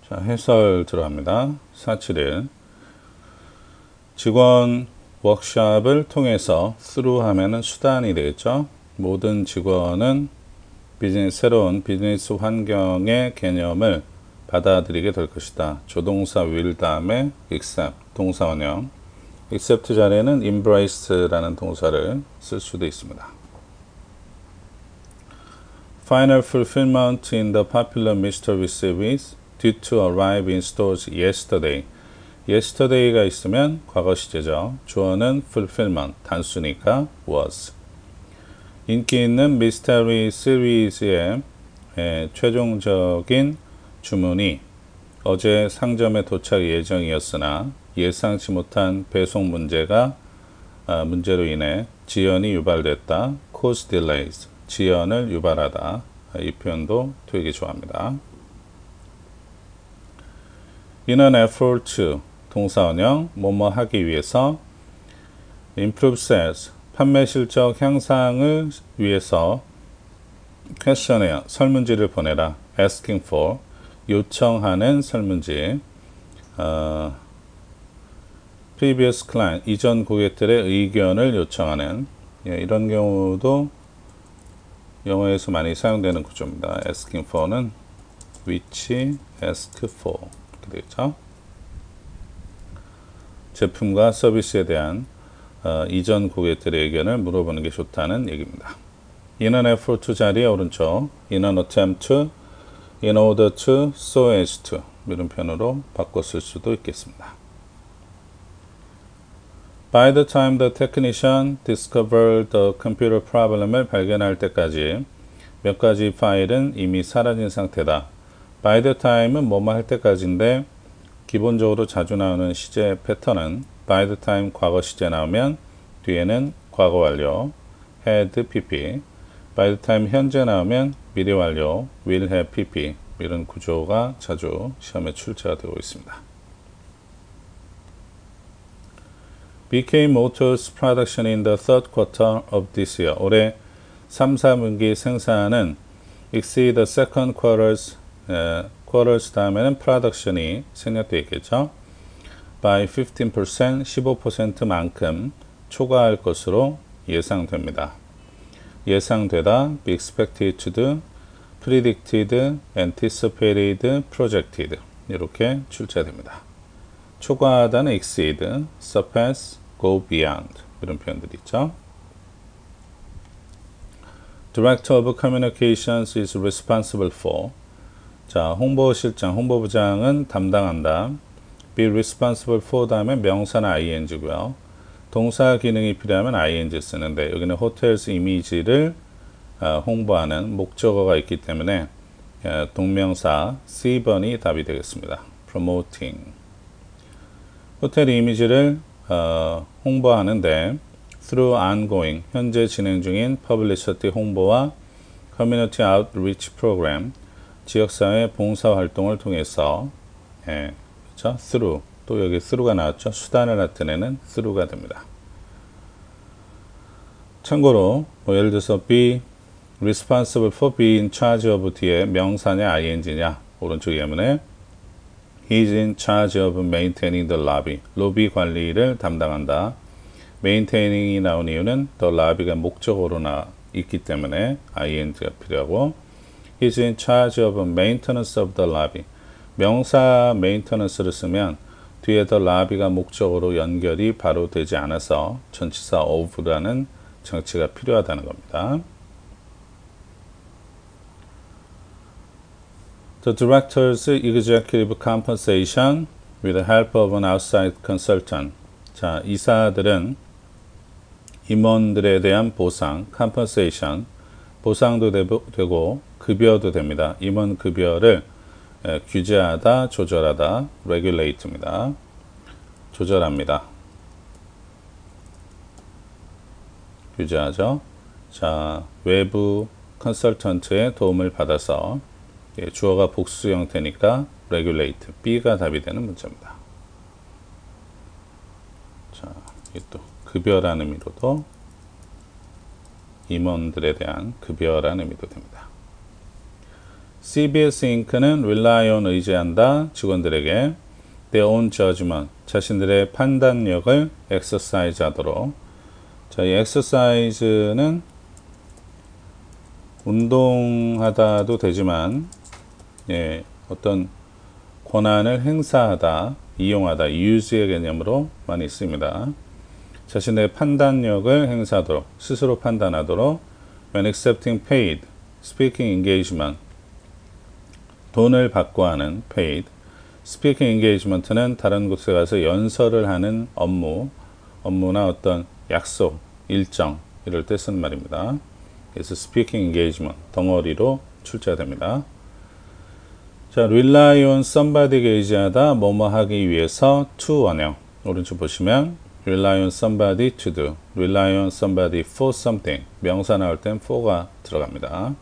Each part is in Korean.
자, 해설 들어갑니다. 471 직원 워크숍을 통해서 through 하면은 수단이 되겠죠. 모든 직원은 새로운 비즈니스 환경의 개념을 받아들이게 될 것이다. 조동사 will 다음에 accept 동사 원형 accept 자리에는 embrace라는 동사를 쓸 수도 있습니다. Final fulfillment in the popular mystery series due to arrive in stores yesterday. yesterday가 있으면 과거 시제죠. 주어는 fulfillment, 단수니까 was. 인기 있는 미스터리 시리즈의 최종적인 주문이 어제 상점에 도착 예정이었으나 예상치 못한 배송 문제로 인해 지연이 유발됐다. cause delays, 지연을 유발하다. 이 표현도 되게 좋아합니다. In an effort to, 동사원형, 뭐뭐 하기 위해서 improve sales, 판매 실적 향상을 위해서 퀘스천웨어, 설문지를 보내라. asking for, 요청하는 설문지. previous client, 이전 고객들의 의견을 요청하는, 이런 경우도 영어에서 많이 사용되는 구조입니다. asking for는 which, ask for 이렇게 되겠죠. 제품과 서비스에 대한 이전 고객들의 의견을 물어보는 게 좋다는 얘기입니다. In an effort to 자리에 오른쪽 in an attempt to, in order to, so as to 이런 표현으로 바꿔 쓸 수도 있겠습니다. By the time the technician discovered the computer problem을 발견할 때까지 몇 가지 파일은 이미 사라진 상태다. By the time은 뭐뭐 할 때까지인데 기본적으로 자주 나오는 시제 패턴은 by the time 과거 시제 나오면 뒤에는 과거 완료 had pp, by the time 현재 나오면 미래 완료 will have pp 이런 구조가 자주 시험에 출제가 되고 있습니다. BK Motors production in the third quarter of this year. 올해 3, 4분기 생산은 exceed the second quarters 다음에는 production이 생략되어 있겠죠. by 15%, 15%만큼 초과할 것으로 예상됩니다. 예상되다, be expected to, predicted, anticipated, projected 이렇게 출제됩니다. 초과하다는 exceed, surpass, go beyond 이런 표현들이 있죠. Director of Communications is responsible for. 자, 홍보실장, 홍보부장은 담당한다. be responsible for 다음에 명사는 ing고요. 동사 기능이 필요하면 ing 쓰는데 여기는 hotels 이미지를 홍보하는 목적어가 있기 때문에 동명사 C번이 답이 되겠습니다. promoting. 호텔 이미지를 홍보하는데 through ongoing, 현재 진행 중인 publicity 홍보와 community outreach program, 지역사회 봉사활동을 통해서 그렇죠? through, 또 여기 through가 나왔죠. 수단을 나타내는 through가 됩니다. 참고로 예를 들어서 be responsible for, be in charge of 뒤에 명사냐 ing냐 오른쪽 예문에 he is in charge of maintaining the lobby, 로비 관리를 담당한다. maintaining 이 나온 이유는 the lobby가 목적어로 있기 때문에 ing가 필요하고 he is in charge of maintenance of the lobby, 명사 maintenance를 쓰면 뒤에 the lobby가 목적어로 연결이 바로 되지 않아서 전치사 of라는 장치가 필요하다는 겁니다. The director's executive compensation with the help of an outside consultant. 자, 이사들은 임원들에 대한 보상, compensation, 보상도 되고 급여도 됩니다. 임원 급여를 규제하다, 조절하다, regulate입니다. 조절합니다. 규제하죠. 자, 외부 컨설턴트의 도움을 받아서 주어가 복수 형태니까 regulate, B가 답이 되는 문제입니다. 자, 이게 또 급여라는 의미로도 임원들에 대한 급여라는 의미도 됩니다. CBS Inc.는 rely on 의지한다. 직원들에게 their own judgment 자신들의 판단력을 exercise 하도록. 자, 이 exercise는 운동하다도 되지만 예, 어떤 권한을 행사하다, 이용하다, use의 개념으로 많이 쓰입니다. 자신의 판단력을 행사하도록, 스스로 판단하도록 when accepting paid, speaking engagement 돈을 받고 하는 paid, speaking engagement는 다른 곳에 가서 연설을 하는 업무나 어떤 약속, 일정 이럴 때 쓰는 말입니다. 그래서 speaking engagement 덩어리로 출제됩니다. 자, rely on somebody에게 의지하다, 뭐뭐 하기 위해서 to 원형. 오른쪽 보시면 rely on somebody to do, rely on somebody for something. 명사 나올 땐 for가 들어갑니다.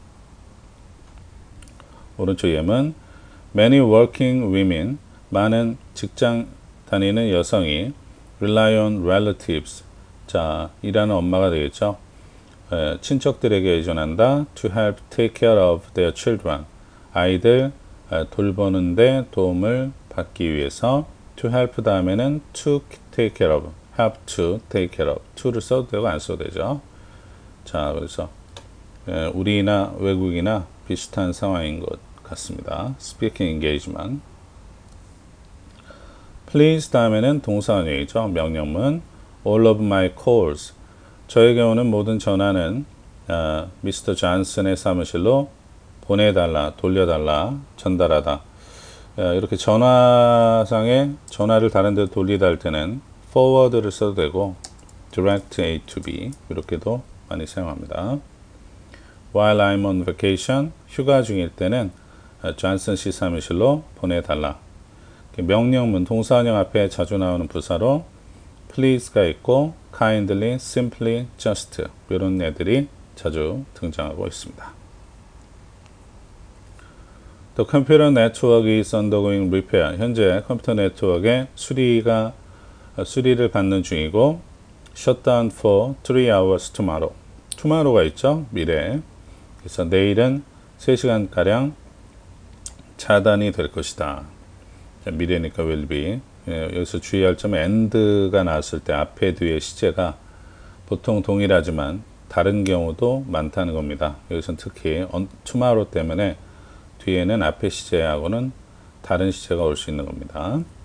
오른쪽 예문 many working women, 많은 직장 다니는 여성이 rely on relatives. 자, 일하는 엄마가 되겠죠. 친척들에게 의존한다. To help take care of their children. 아이들 돌보는데 도움을 받기 위해서 to help 다음에는 to take care of, help to take care of. to를 써도 되고 안 써도 되죠. 자, 그래서 우리나 외국이나 비슷한 상황인 것 같습니다. Speaking engagement. Please 다음에는 동사원형이죠. 명령문. All of my calls. 저에게 오는 모든 전화는 미스터 존슨의 사무실로 보내달라, 돌려달라, 전달하다. 이렇게 전화상에 전화를 다른 데 돌리다 할 때는 forward를 써도 되고 direct A to B 이렇게도 많이 사용합니다. While I'm on vacation, 휴가 중일 때는 존슨 씨 사무실로 보내달라. 명령문, 동사원형 앞에 자주 나오는 부사로 please가 있고 kindly, simply, just 이런 애들이 자주 등장하고 있습니다. The computer network is undergoing repair. 현재 컴퓨터 네트워크의 수리를 받는 중이고 shutdown for 3 hours tomorrow. tomorrow가 있죠. 미래. 그래서 내일은 3시간가량 차단이 될 것이다. 미래니까 will be. 여기서 주의할 점은 and가 나왔을 때 앞에 뒤에 시제가 보통 동일하지만 다른 경우도 많다는 겁니다. 여기서는 특히 tomorrow 때문에 뒤에는 앞에 시제하고는 다른 시제가 올 수 있는 겁니다.